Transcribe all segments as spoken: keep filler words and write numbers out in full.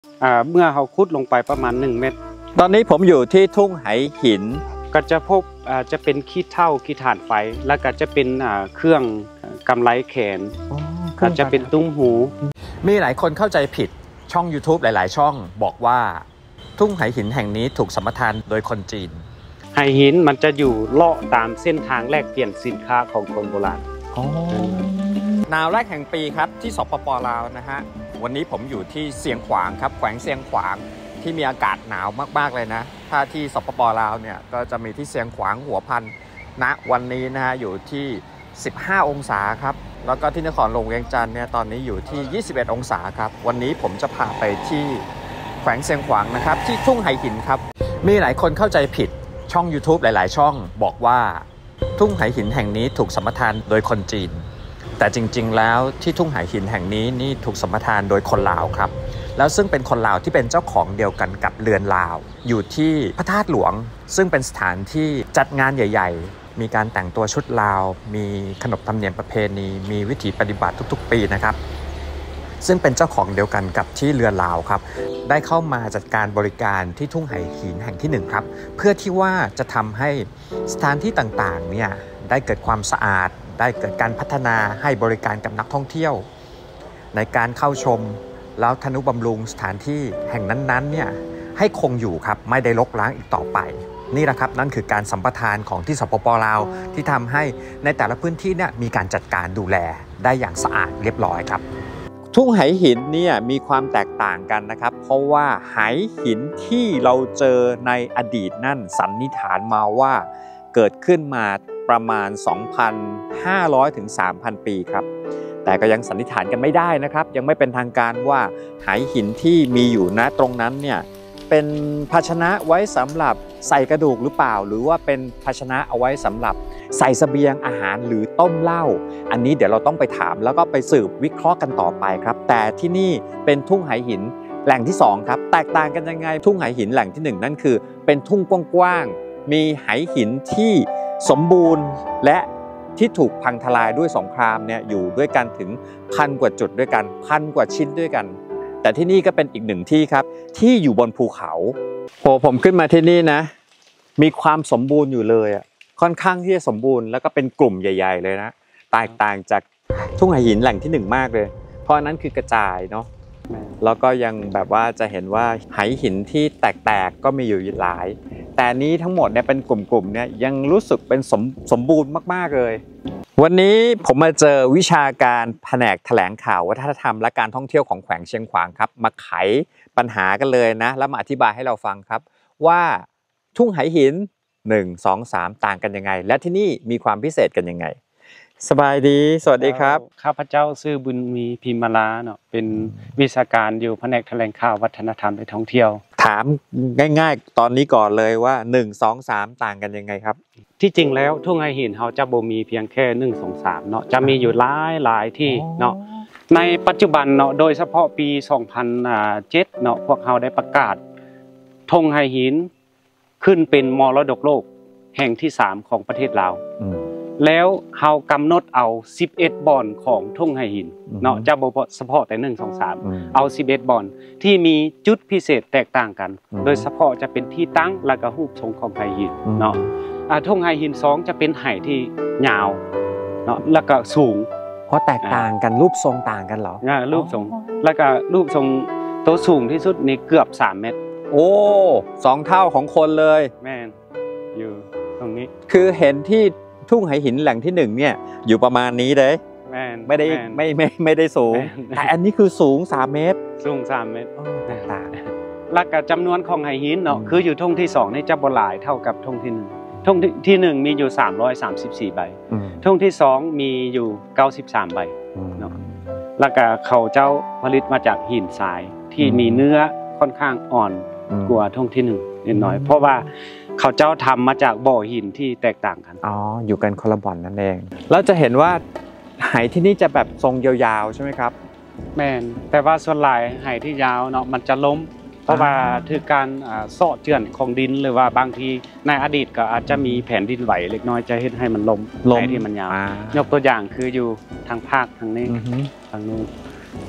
เมื่อเขาขุดลงไปประมาณหนึ่งเมตรตอนนี้ผมอยู่ที่ทุ่งไหหินก็จะพบจะเป็นขี้เถ้าขี้ถ่านไฟแล้วก็จะเป็นเครื่องกำไลแขนก็จะเป็นตุ้มหูมีหลายคนเข้าใจผิดช่อง ยูทูบ หลายๆช่องบอกว่าทุ่งไหหินแห่งนี้ถูกสัมปทานโดยคนจีนไหหินมันจะอยู่เลาะตามเส้นทางแลกเปลี่ยนสินค้าของคนโบราณหนาวแรกแห่งปีครับที่สปป.ลาวนะฮะวันนี้ผมอยู่ที่เสียงขวางครับแขวงเสียงขวางที่มีอากาศหนาวมากๆเลยนะถ้าที่สปป.ลาวเนี่ยก็จะมีที่เสียงขวางหัวพันณวันนี้นะฮะอยู่ที่สิบห้าองศาครับแล้วก็ที่นครหลวงเวียงจันทร์เนี่ยตอนนี้อยู่ที่ยี่สิบเอ็ดองศาครับวันนี้ผมจะพาไปที่แขวงเสียงขวางนะครับที่ทุ่งไหหินครับมีหลายคนเข้าใจผิดช่อง ยูทูบ หลายๆช่องบอกว่าทุ่งไหหินแห่งนี้ถูกสัมปทานโดยคนจีนแต่จริงๆแล้วที่ทุ่งไหหินแห่งนี้นี่ถูกสัมปทานโดยคนลาวครับแล้วซึ่งเป็นคนลาวที่เป็นเจ้าของเดียวกันกับเรือนลาวอยู่ที่พระธาตุหลวงซึ่งเป็นสถานที่จัดงานใหญ่ๆมีการแต่งตัวชุดลาวมีขนบธรรมเนียมประเพณีมีวิถีปฏิบัติทุกๆปีนะครับซึ่งเป็นเจ้าของเดียวกันกับที่เรือนลาวครับได้เข้ามาจัดการบริการที่ทุ่งไหหินแห่งที่หนึ่งครับเพื่อที่ว่าจะทำให้สถานที่ต่างๆเนี่ยได้เกิดความสะอาดได้เกิดการพัฒนาให้บริการกับนักท่องเที่ยวในการเข้าชมแล้วทนุบำรุงสถานที่แห่งนั้นๆเนี่ยให้คงอยู่ครับไม่ได้รกร้างอีกต่อไปนี่แหละครับนั่นคือการสัมปทานของที่สปป.ลาวที่ทำให้ในแต่ละพื้นที่เนี่ยมีการจัดการดูแลได้อย่างสะอาดเรียบร้อยครับทุ่งไหหินเนี่ยมีความแตกต่างกันนะครับเพราะว่าไหหินที่เราเจอในอดีตนั่นสันนิษฐานมาว่าเกิดขึ้นมาประมาณ สองพันห้าร้อย ถึง สามพัน ปีครับแต่ก็ยังสันนิษฐานกันไม่ได้นะครับยังไม่เป็นทางการว่าไหหินที่มีอยู่ณตรงนั้นเนี่ยเป็นภาชนะไว้สำหรับใส่กระดูกหรือเปล่าหรือว่าเป็นภาชนะเอาไว้สำหรับใส่เสบียงอาหารหรือต้มเหล้าอันนี้เดี๋ยวเราต้องไปถามแล้วก็ไปสืบวิเคราะห์กันต่อไปครับแต่ที่นี่เป็นทุ่งไหหินแหล่งที่สองครับแตกต่างกันยังไงทุ่งไหหินแหล่งที่หนึ่งนั่นคือเป็นทุ่งกว้างๆมีไหหินที่สมบูรณ์และที่ถูกพังทลายด้วยสงครามเนี่ยอยู่ด้วยกันถึงพันกว่าจุดด้วยกันพันกว่าชิ้นด้วยกันแต่ที่นี่ก็เป็นอีกหนึ่งที่ครับที่อยู่บนภูเขาโหผมขึ้นมาที่นี่นะมีความสมบูรณ์อยู่เลยอ่ะค่อนข้างที่จะสมบูรณ์แล้วก็เป็นกลุ่มใหญ่ๆเลยนะแตกต่างจากทุ่งไหหินแหล่งที่หนึ่งมากเลยเพราะนั้นคือกระจายเนาะแล้วก็ยังแบบว่าจะเห็นว่าไหหินที่แตกๆก็มีอยู่หลายแต่นี้ทั้งหมดเนี่ยเป็นกลุ่มๆเนี่ยยังรู้สึกเป็นสมสมบูรณ์มากๆเลยวันนี้ผมมาเจอวิชาการแผนกแถลงข่าววัฒนธรรมและการท่องเที่ยวของแขวงเชียงขวางครับมาไขปัญหากันเลยนะแล้วมาอธิบายให้เราฟังครับว่าทุ่งไหหินหนึ่ง สอง สามต่างกันยังไงและที่นี่มีความพิเศษกันยังไงสบายดีสวัสดีครับข้าพเจ้าชื่อบุญมีพิมมาลาเนาะเป็นวิชาการอยู่แผนกแถลงข่าววัฒนธรรมและท่องเที่ยวถามง่ายๆตอนนี้ก่อนเลยว่าหนึ่ง สอง สามต่างกันยังไงครับที่จริงแล้วทุ่งไหหินเขาจะบ่มีเพียงแค่หนึ่ง สอง สามเนาะจะมีอยู่หลายหลายที่เนาะในปัจจุบันเนาะโดยเฉพาะปีสองพันเจ็ดเนาะพวกเขาได้ประกาศทุ่งไหหินขึ้นเป็นมรดกโลกแห่งที่สามของประเทศลาวแล้วเขากำหนดเอาสิบเอ็ดบ่อนของทุ่งไหหินเนาะจะบ่เฉพาะแต่หนึ่ง สอง สามเอาสิบเอ็ดบ่อนที่มีจุดพิเศษแตกต่างกันโดยเฉพาะจะเป็นที่ตั้งและก็รูปทรงของไหหินเนาะทุ่งไหหินสองจะเป็นไหที่ยาวเนาะแล้วก็สูงเพราะแตกต่างกันรูปทรงต่างกันเหรอรูปทรงแล้วก็รูปทรงตัวสูงที่สุดนี่เกือบสามเมตรโอ้สองเท่าของคนเลยแม่นอยู่ตรงนี้คือเห็นที่ทุ่งไหหินแหล่งที่หนึ่งเนี่ยอยู่ประมาณนี้เลยแม่นไม่ได้ไม่ไม่ไม่ได้สูงแต่อันนี้คือสูงสามเมตรสูงสามเมตรต่างแล้วก็จำนวนของไหหินเนาะคืออยู่ทุ่งที่สองนี่จะบ่หลายเท่ากับทุ่งที่หนึ่งทุ่งที่หนึ่งมีอยู่สามร้อยสามสิบสี่ใบทุ่งที่สองมีอยู่เก้าสิบสามใบเนาะแล้วก็เขาเจ้าผลิตมาจากหินทรายที่มีเนื้อค่อนข้างอ่อนกว่าทุ่งที่หนึ่งนิดหน่อยเพราะว่าเขาเจ้าทำมาจากบ่อหินที่แตกต่างกันอ๋ออยู่กันคนละบ่อนนั่นเองแล้วจะเห็นว่าไหที่นี่จะแบบทรงยาวๆใช่ไหมครับแม่นแต่ว่าส่วนหลายไหที่ยาวเนาะมันจะล้มเพราะว่าถือการเซาะเจือนของดินหรือว่าบางทีในอดีตก็อาจจะมีแผ่นดินไหวเล็กน้อยจะเห็นให้มันล้มไหที่มันยาวยกตัวอย่างคืออยู่ทางภาคทางนี้ทางนู้น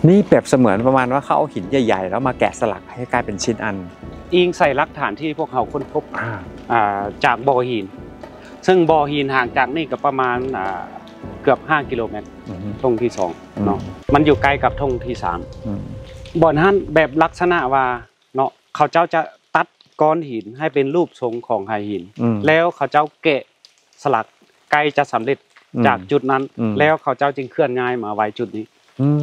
นี่เปรียบเสมือนประมาณว่าเขาเอาหินใหญ่ๆแล้วมาแกะสลักให้กลายเป็นชิ้นอันอิงใส่หลักฐานที่พวกเขาค้นพบจากบ่อหินซึ่งบ่อหินห่างจากนี่ก็ประมาณเกือบห้ากิโลเมตรทงที่สองเนาะมันอยู่ใกล้กับทงที่สามบ่อนั้นแบบลักษณะว่าเนาะเขาเจ้าจะตัดก้อนหินให้เป็นรูปทรงของไหหินแล้วเขาเจ้าแกะสลักใกล้จะสำเร็จจากจุดนั้นแล้วเขาเจ้าจึงเคลื่อนย้ายมาไว้จุดนี้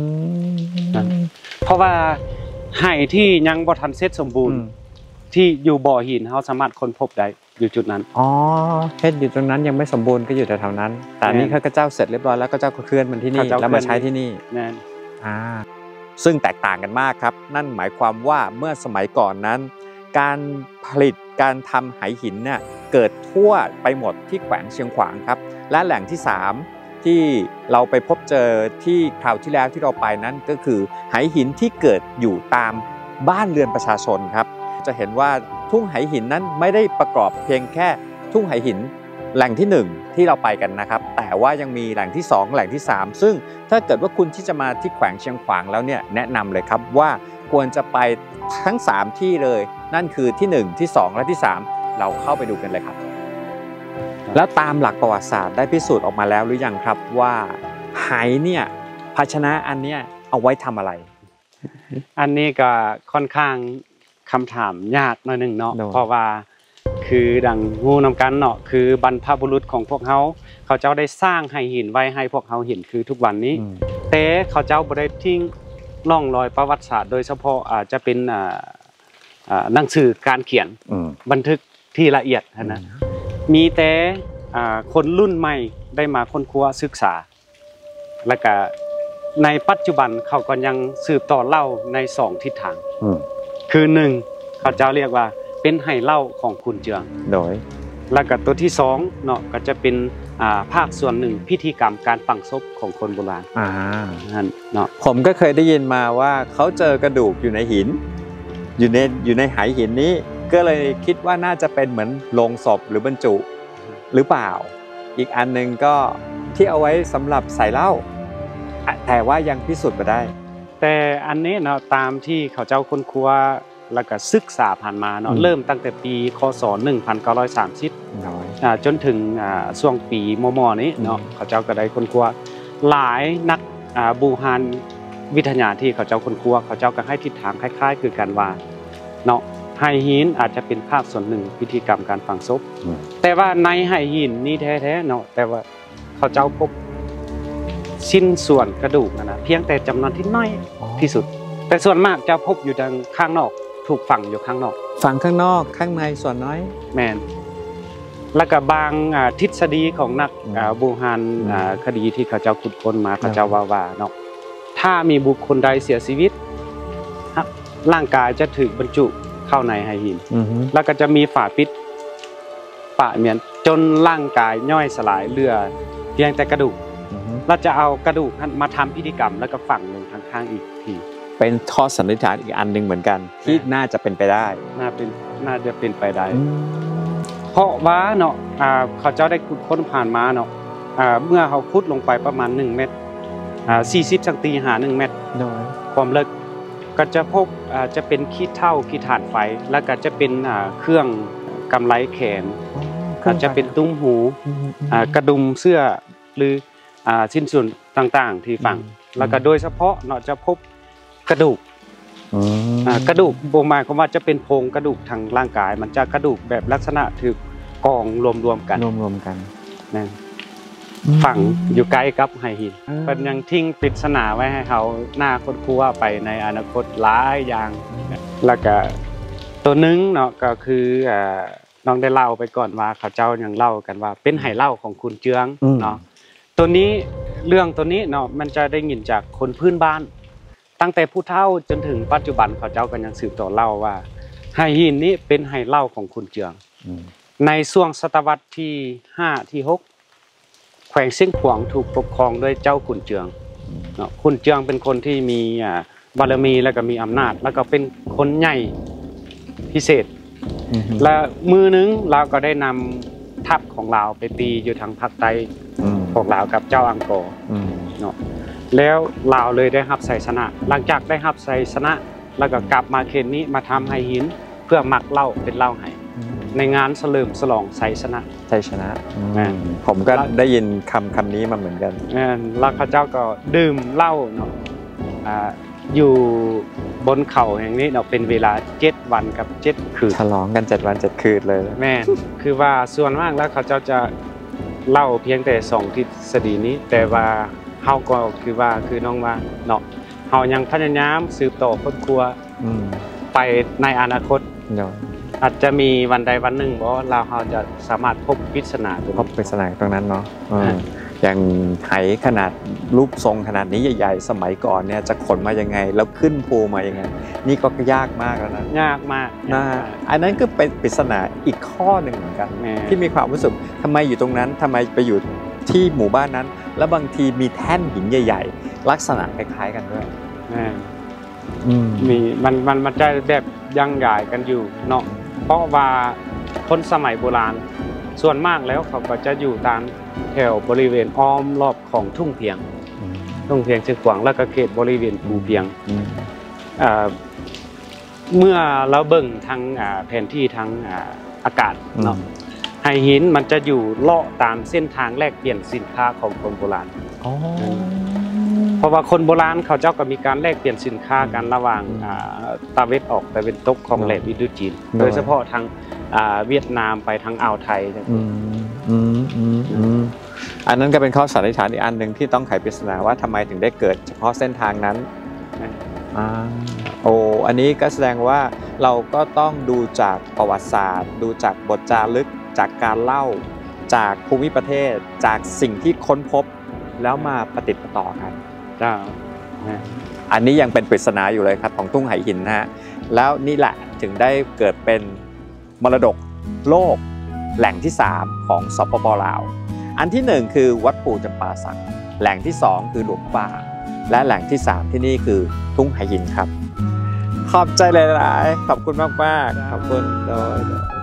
เพราะว่าไหที่ยังบ่ทันเสร็จสมบูรณ์ที่อยู่บ่อหินเขาสามารถค้นพบได้อยู่จุดนั้นอ๋อเฮ็ดอยู่ตรงนั้นยังไม่สมบูรณ์ก็อยู่แถวๆนั้นแต่นี่ข้าพเจ้าเสร็จเรียบร้อยแล้วก็เจ้าก็เคลื่อนมันที่นี่แล้วมาใช้ที่นี่นั่นอ่าซึ่งแตกต่างกันมากครับนั่นหมายความว่าเมื่อสมัยก่อนนั้นการผลิตการทำไหหินเนี่ยเกิดทั่วไปหมดที่แขวงเชียงขวางครับและแหล่งที่สามที่เราไปพบเจอที่คราวที่แล้วที่เราไปนั้นก็คือไหหินที่เกิดอยู่ตามบ้านเรือนประชาชนครับจะเห็นว่าทุ่งไหหินนั้นไม่ได้ประกอบเพียงแค่ทุ่งไหหินแหล่งที่หนึ่งที่เราไปกันนะครับแต่ว่ายังมีแหล่งที่สองแหล่งที่สามซึ่งถ้าเกิดว่าคุณที่จะมาที่แขวงเชียงขวางแล้วเนี่ยแนะนำเลยครับว่าควรจะไปทั้งสามที่เลยนั่นคือที่หนึ่งที่สองและที่สามเราเข้าไปดูกันเลยครับแล้วตามหลักประวัติศาสตร์ได้พิสูจน์ออกมาแล้วหรือยังครับว่าไหเนี่ยภาชนะอันเนี้ยเอาไว้ทำอะไรอันนี้ก็ค่อนข้างคำถามยากหน่อยหนึ่งเนาะเพราะว่าคือดังงูนำกันเนาะคือบรรพบุรุษของพวกเขาเขาเจ้าได้สร้างไหหินไว้ให้พวกเขาเห็นคือทุกวันนี้แต่เขาเจ้าบ่ได้ทิ้งร่องรอยประวัติศาสตร์โดยเฉพาะอาจจะเป็นหนังสือการเขียนบันทึกที่ละเอียดนะมีแต่คนรุ่นใหม่ได้มาค้นคว้าศึกษาและก็ในปัจจุบันเขาก็ยังสืบต่อเล่าในสองทิศทางคือหนึ่งเขาเจ้าเรียกว่าเป็นไหเล่าของคุณเจืองโดยแล้วก็ตัวที่สองเนาะก็จะเป็นภาคส่วนหนึ่งพิธีกรรมการฝังศพของคนโบราณอ่านั่นเนาะผมก็เคยได้ยินมาว่าเขาเจอกระดูกอยู่ในหินอยู่ในอยู่ในไหหินนี้ก็เลยคิดว่าน่าจะเป็นเหมือนโลงศพหรือบรรจุหรือเปล่าอีกอันนึงก็ที่เอาไว้สำหรับใส่เหล้าแต่ว่ายังพิสูจน์ไม่ได้แต่อันนี้เนาะตามที่เขาเจ้าค้นคว้าแล้วก็ศึกษาผ่านมาเนาะเริ่มตั้งแต่ปีคศหนึ่งพันเก้าร้อยสามสิบจนถึงช่วงปีมมนี้เนาะเขาเจ้าก็ได้ค้นคว้าหลายนักบูฮานวิทยาที่เขาเจ้าค้นคว้าเขาเจ้าก็ให้ทิศทางคล้ายๆคือกันว่าเนาะไหหินอาจจะเป็นภาคส่วนหนึ่งพิธีกรรมการฝังศพแต่ว่าในไหหินนี้แท้ๆเนาะแต่ว่าเขาเจ้าพบชิ้นส่วนกระดูกนะเพียงแต่จำนวนที่น้อยที่สุดแต่ส่วนมากจะพบอยู่ทางข้างนอกถูกฝังอยู่ข้างนอกฝังข้างนอกข้างในส่วนน้อยแมนแล้วก็บางทฤษฎีของนักบูฮานคดีที่เขาเจ้าขุดค้นมาเขาเจ้าว่าว่าเนาะถ้ามีบุคคลใดเสียชีวิตร่างกายจะถูกบรรจุเข้าในไหหินแล้วก็จะมีฝาปิดปะเหมือนจนร่างกายย่อยสลายเหลือเพียงแต่กระดูกเราจะเอากระดูกมาทำพิธีกรรมแล้วก็ฝังลงข้างๆอีกทีเป็นข้อสันนิษฐานอีกอันหนึ่งเหมือนกันที่น่าจะเป็นไปได้น่าเป็นน่าจะเป็นไปได้เพราะว่าเนาะเขาเจ้าได้ขุดค้นผ่านมาเนาะเมื่อเขาขุดลงไปประมาณหนึ่งเมตรสี่สิบสังตีหาหนึ่งเมตรความลึกก็จะพบจะเป็นขี้เถ้าขี้ถ่านไฟแล้วก็จะเป็นเครื่องกำไลแขนอาจจะเป็นตุ้มหูกระดุมเสื้อหรือชิ้นส่วนต่างๆที่ฝังแล้วก็โดยเฉพาะเนาะจะพบกระดูกกระดูกโบมาเขาว่าจะเป็นโพรงกระดูกทางร่างกายมันจะกระดูกแบบลักษณะถือกองรวมๆกันรวมๆกันนะฝังอยู่ใกล้กับไหหินเป็นยังทิ้งปริศนาไว้ให้เขาหน้าค้นคว้าไปในอนาคตหลายอย่างแล้วก็ตัวนึงเนาะก็คือน้องได้เล่าไปก่อนว่าเขาเจ้ายังเล่ากันว่าเป็นไหเล่าของคุณเจืองเนาะตัวนี้เรื่องตัวนี้เนาะมันจะได้ยินจากคนพื้นบ้านตั้งแต่ผู้เฒ่าจนถึงปัจจุบันเขาเจ้ากันยังสืบต่อเล่าว่าไหหินนี้เป็นไหเล่าของคุณเจืองในช่วงศตวรรษที่ห้าที่หกแขวงเชียงขวางถูกปกครองด้วยเจ้าขุนเจืองเนาะขุนเจืองเป็นคนที่มีบารมีและก็มีอำนาจแล้วก็เป็นคนใหญ่พิเศษและมือนึงเราก็ได้นำทัพของเราไปตีอยู่ทางภาคใต้ของเรากับเจ้าอังกอร์เนาะแล้วลาวเลยได้รับชัยชนะหลังจากได้รับชัยชนะแล้วก็กลับมาเขตนี้มาทำให้หินเพื่อหมักเหล้าเป็นเหล้าให้ในงานเฉลิมฉลองชัยชนะชัยชนะผมก็ได้ยินคำคำนี้มาเหมือนกันแล้วข้าเจ้าก็ดื่มเหล้าเนาะอยู่บนเขาแห่งนี้เนาะเป็นเวลาเจ็ดวันกับเจ็ดคืนฉลองกันเจ็ดวันเจ็ดคืนเลยแม่คือว่าส่วนมากแล้วเขาเจ้าจะเล่าเพียงแต่สองทฤษฎีนี้แต่ว่าเฮาก็คือว่าคือน้องว่าเนาะเฮายังพยายามสืบต่อครอบครัวไปในอนาคตอาจจะมีวันใดวันหนึ่งว่าเราเฮาจะสามารถพบปริศนาพบปริศนาตรงนั้นเนาะอย่างไหขนาดรูปทรงขนาดนี้ใหญ่ๆสมัยก่อนเนี่ยจะขนมายังไงแล้วขึ้นภูมายังไงนี่ก็ยากมากแล้วนะยากมากนะอันนั้นก็เป็นปริศนาอีกข้อหนึ่งเหมือนกันที่มีความรู้สึกทำไมอยู่ตรงนั้นทำไมไปอยู่ที่หมู่บ้านนั้นแล้วบางทีมีแท่นหินใหญ่ๆลักษณะคล้ายๆกันด้วยมีมันมันมันจะแบบยังใหญ่กันอยู่เนาะเพราะว่าคนสมัยโบราณส่วนมากแล้วเขาก็จะอยู่ตามแถวบริเวณอ้อมรอบของทุ่งเพียงทุ่งเพียงเชียงขวางแล้วก็เขตบริเวณภูเพียงเมื่อเราเบิ่งทางแผนที่ทางอากาศเนาะไหหินมันจะอยู่เลาะตามเส้นทางแลกเปลี่ยนสินค้าของคนโบราณเพราะว่าคนโบราณเขาเจ้าก็มีการแลกเปลี่ยนสินค้ากันระหว่างตะเวนออกตะเวนตกของแหลมอินโดจีนโดยเฉพาะทางเวียดนามไปทางอ่าวไทยอันนั้นก็เป็นข้อสันนิษฐานอีกอันหนึ่งที่ต้องไขปริศนาว่าทำไมถึงได้เกิดเฉพาะเส้นทางนั้นโอ้อันนี้ก็แสดงว่าเราก็ต้องดูจากประวัติศาสตร์ดูจากบทจารึกจากการเล่าจากภูมิประเทศจากสิ่งที่ค้นพบแล้วมาประติดประต่อกันจ้าอันนี้ยังเป็นปริศนาอยู่เลยครับของทุ่งไหหินนะฮะแล้วนี่แหละถึงได้เกิดเป็นมรดกโลกแหล่งที่สามของสปป.ลาวอันที่หนึ่งคือวัดปู่จำปาสักแหล่งที่สองคือหลวงป่าและแหล่งที่สามที่นี่คือทุ่งไหหินครับขอบใจหลายๆขอบคุณมากๆขอบคุณโดย